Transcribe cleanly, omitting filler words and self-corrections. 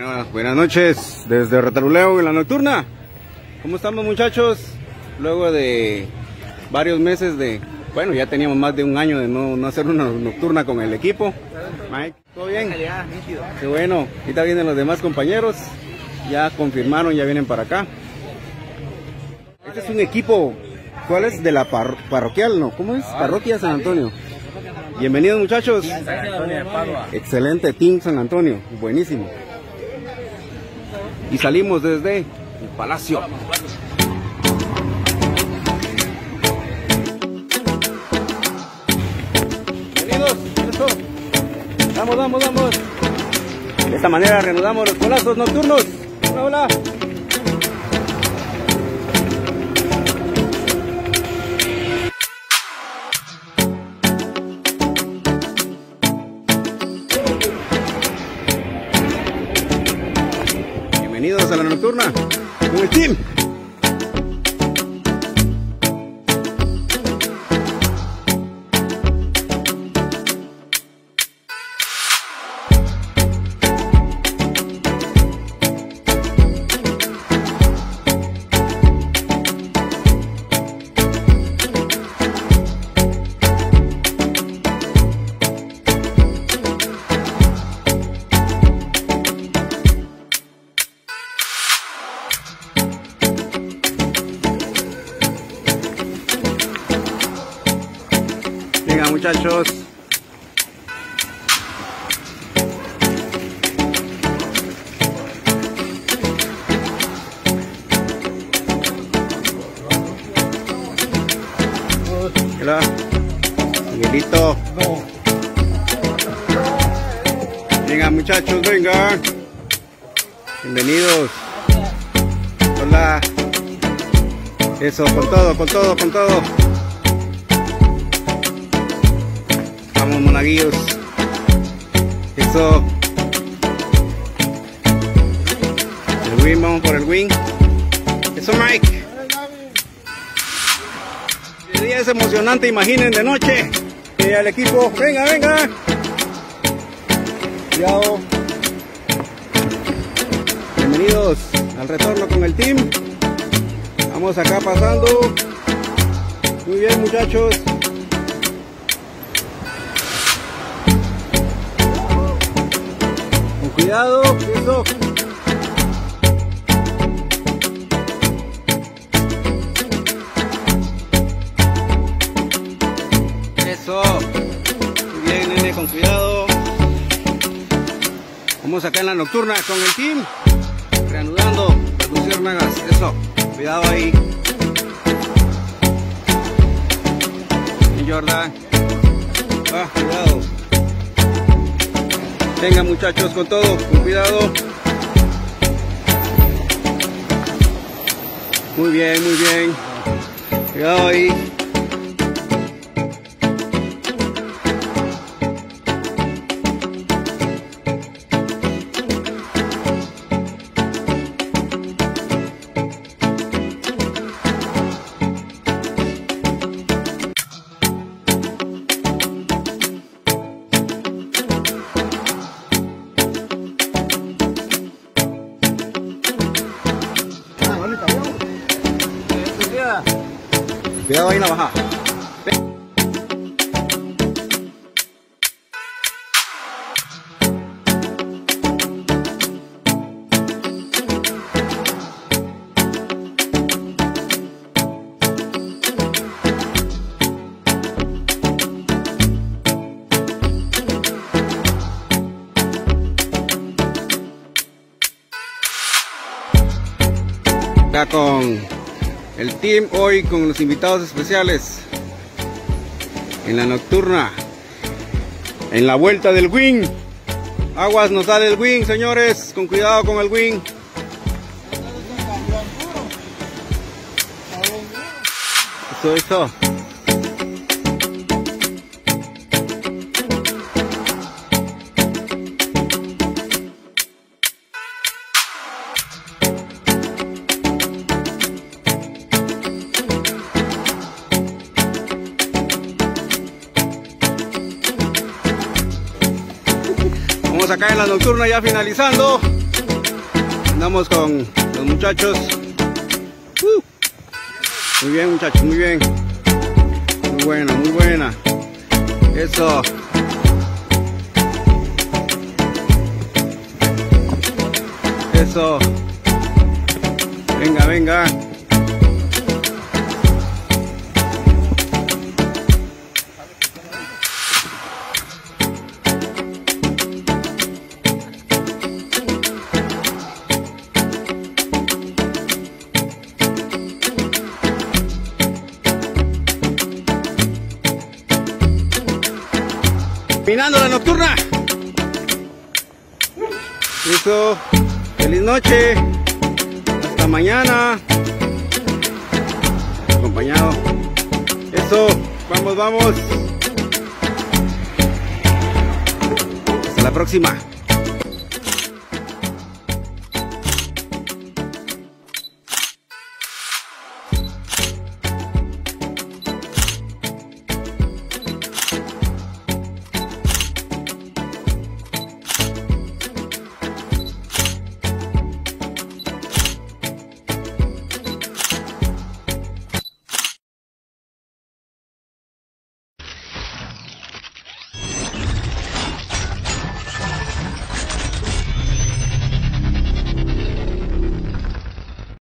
Bueno, buenas noches desde Retaruleo en la nocturna. ¿Cómo estamos, muchachos? Luego de varios meses de... Bueno, ya teníamos más de un año de no hacer una nocturna con el equipo. Mike, ¿todo bien? Qué bueno. Ahorita vienen los demás compañeros. Ya confirmaron, ya vienen para acá. Este es un equipo, ¿cuál es? De la parroquial, ¿no? ¿Cómo es? Parroquia San Antonio. Bienvenidos, muchachos. Excelente Team San Antonio, buenísimo. Y salimos desde el Palacio. Bienvenidos, eso. Vamos. De esta manera reanudamos los colazos nocturnos. Hola. Bienvenidos a la nocturna con el team. Venga, muchachos. Hola. Miguelito. Venga, muchachos, venga. Bienvenidos. Hola. Eso, con todo. Vamos, monaguillos. Eso. El wing, vamos por el wing. Eso, Mike. El día es emocionante, imaginen de noche. El equipo, venga. Cuidado. Bienvenidos al retorno con el team. Vamos acá pasando. Muy bien, muchachos. Cuidado, eso. Eso. Muy bien, nene, con cuidado. Vamos acá en la nocturna con el team. Reanudando las luciérnagas. Eso. Cuidado ahí. Y Jordan. Cuidado. Venga, muchachos, con todo, con cuidado. Muy bien. Cuidado ahí. Cuidado ahí en la bajada. Acá con el team hoy con los invitados especiales en la nocturna, en la vuelta del wing. Aguas nos da el wing, señores, con cuidado con el wing. Eso. Acá en la nocturna ya finalizando. Andamos con los muchachos. Muy bien, muchachos, muy bien. Muy buena, muy buena. Eso. Eso. Venga, venga. Terminando la nocturna. Listo. Feliz noche. Hasta mañana. Acompañado. Eso. Vamos, vamos. Hasta la próxima.